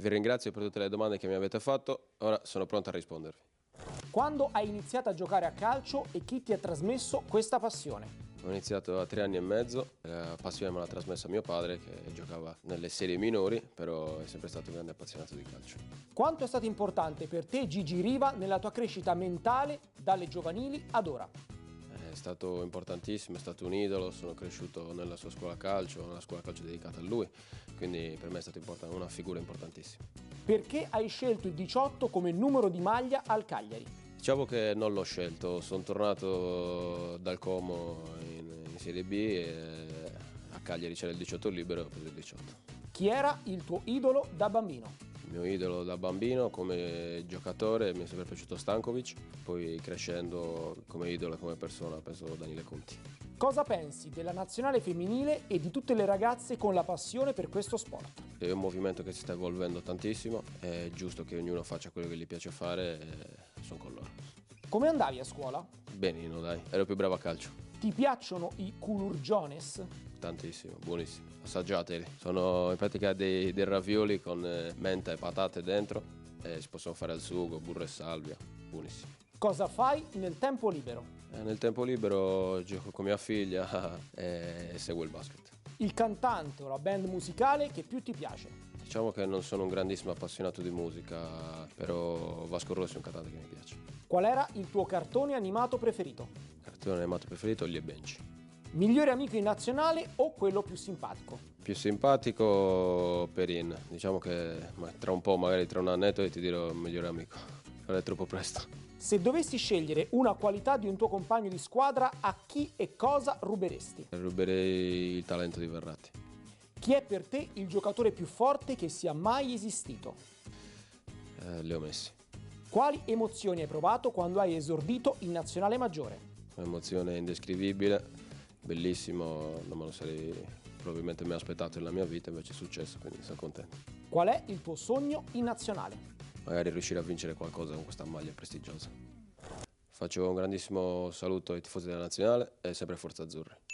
Vi ringrazio per tutte le domande che mi avete fatto, ora sono pronto a rispondervi. Quando hai iniziato a giocare a calcio e chi ti ha trasmesso questa passione? Ho iniziato a 3 anni e mezzo, la passione me l'ha trasmessa mio padre che giocava nelle serie minori, però è sempre stato un grande appassionato di calcio. Quanto è stato importante per te Gigi Riva nella tua crescita mentale dalle giovanili ad ora? È stato importantissimo, è stato un idolo, sono cresciuto nella sua scuola calcio, una scuola calcio dedicata a lui, quindi per me è stato una figura importantissima. Perché hai scelto il 18 come numero di maglia al Cagliari? Diciamo che non l'ho scelto, sono tornato dal Como in Serie B e a Cagliari c'era il 18 libero e ho preso il 18. Chi era il tuo idolo da bambino? Il mio idolo da bambino come giocatore mi è sempre piaciuto Stankovic, poi crescendo come idolo e come persona penso Daniele Conti. Cosa pensi della nazionale femminile e di tutte le ragazze con la passione per questo sport? È un movimento che si sta evolvendo tantissimo, è giusto che ognuno faccia quello che gli piace fare e sono con loro. Come andavi a scuola? Benino dai, ero più bravo a calcio. Ti piacciono i culurgiones? Tantissimo, buonissimi, assaggiateli. Sono in pratica dei ravioli con menta e patate dentro e si possono fare al sugo, burro e salvia, buonissimi. Cosa fai nel tempo libero? Nel tempo libero gioco con mia figlia e seguo il basket. Il cantante o la band musicale che più ti piace? Diciamo che non sono un grandissimo appassionato di musica, però Vasco Rossi è un cantante che mi piace. Qual era il tuo cartone animato preferito? Il cartone animato preferito, Gli e Benji. Migliore amico in nazionale o quello più simpatico? Più simpatico Perin, diciamo che tra un po', magari tra un annetto, ti dirò il migliore amico, non è troppo presto. Se dovessi scegliere una qualità di un tuo compagno di squadra, a chi e cosa ruberesti? Ruberei il talento di Verratti. Chi è per te il giocatore più forte che sia mai esistito? Leo Messi. Quali emozioni hai provato quando hai esordito in nazionale maggiore? Un'emozione indescrivibile, bellissimo, non me lo sarei probabilmente mai aspettato nella mia vita, invece è successo, quindi sono contento. Qual è il tuo sogno in nazionale? Magari riuscire a vincere qualcosa con questa maglia prestigiosa. Faccio un grandissimo saluto ai tifosi della Nazionale e sempre Forza Azzurri.